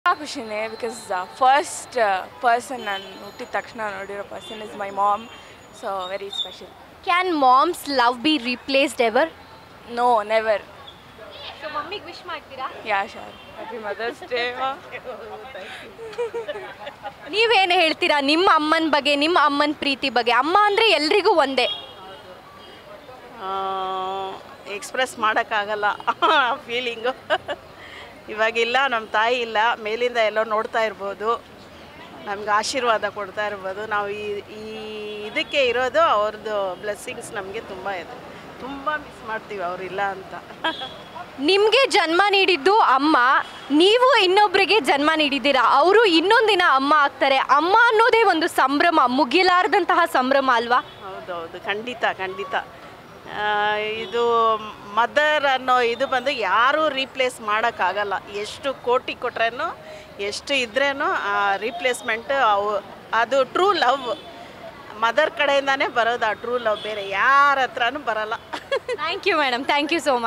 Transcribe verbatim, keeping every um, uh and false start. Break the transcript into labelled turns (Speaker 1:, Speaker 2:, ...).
Speaker 1: ಖುಷಿನೇ because first person ನಾನು ಹುಟ್ಟಿದ ತಕ್ಷಣ ನೋಡಿರೋ person is my mom so very special.
Speaker 2: Can mom's love be replaced ever?
Speaker 1: No never.
Speaker 2: So ಮಮ್ಮಿಗೆ wish ಮಾಡ್ತೀರಾ?
Speaker 1: Yeah sure. Happy Mother's Day.
Speaker 2: ನೀವೇನು ಹೇಳ್ತೀರಾ ನಿಮ್ಮ ಅಮ್ಮನ ಬಗ್ಗೆ, ನಿಮ್ಮ ಅಮ್ಮನ ಪ್ರೀತಿ ಬಗ್ಗೆ? ಅಮ್ಮ ಅಂದರೆ ಎಲ್ರಿಗೂ ಒಂದೇ.
Speaker 3: ಎಕ್ಸ್ಪ್ರೆಸ್ ಮಾಡೋಕ್ಕಾಗಲ್ಲ ಫೀಲಿಂಗು. ಇವಾಗಿಲ್ಲ, ನಮ್ಮ ತಾಯಿ ಇಲ್ಲ, ಮೇಲಿಂದ ಎಲ್ಲೋ ನೋಡ್ತಾ ಇರ್ಬೋದು, ನಮ್ಗೆ ಆಶೀರ್ವಾದ ಕೊಡ್ತಾ ಇರ್ಬೋದು. ನಾವು ಈ ಈ ಇದಕ್ಕೆ ಇರೋದು ಅವ್ರದ್ದು ಬ್ಲೆಸ್ಸಿಂಗ್ಸ್ ನಮಗೆ ತುಂಬ ಇದೆ. ತುಂಬ ಮಿಸ್ ಮಾಡ್ತೀವಿ ಅವರಿಲ್ಲ ಅಂತ.
Speaker 2: ನಿಮಗೆ ಜನ್ಮ ನೀಡಿದ್ದು ಅಮ್ಮ, ನೀವು ಇನ್ನೊಬ್ಬರಿಗೆ ಜನ್ಮ ನೀಡಿದ್ದೀರಾ, ಅವರು ಇನ್ನೊಂದಿನ ಅಮ್ಮ ಆಗ್ತಾರೆ. ಅಮ್ಮ ಅನ್ನೋದೇ ಒಂದು ಸಂಭ್ರಮ, ಮುಗಿಲಾರದಂತಹ ಸಂಭ್ರಮ ಅಲ್ವಾ?
Speaker 3: ಹೌದೌದು, ಖಂಡಿತ ಖಂಡಿತ. ಇದು ಮದರ್ ಅನ್ನೋ ಇದು ಬಂದು ಯಾರೂ ರೀಪ್ಲೇಸ್ ಮಾಡೋಕ್ಕಾಗಲ್ಲ. ಎಷ್ಟು ಕೋಟಿ ಕೊಟ್ರೇನು, ಎಷ್ಟು ಇದ್ರೇನು ಆ ರೀಪ್ಲೇಸ್ಮೆಂಟ್ ಅವು ಅದು ಟ್ರೂ ಲವ್ ಮದರ್ ಕಡೆಯಿಂದಾನೇ ಬರೋದು. ಆ ಟ್ರೂ ಲವ್ ಬೇರೆ ಯಾರ ಹತ್ರನೂ ಬರಲ್ಲ.
Speaker 2: Thank you madam, thank you so much.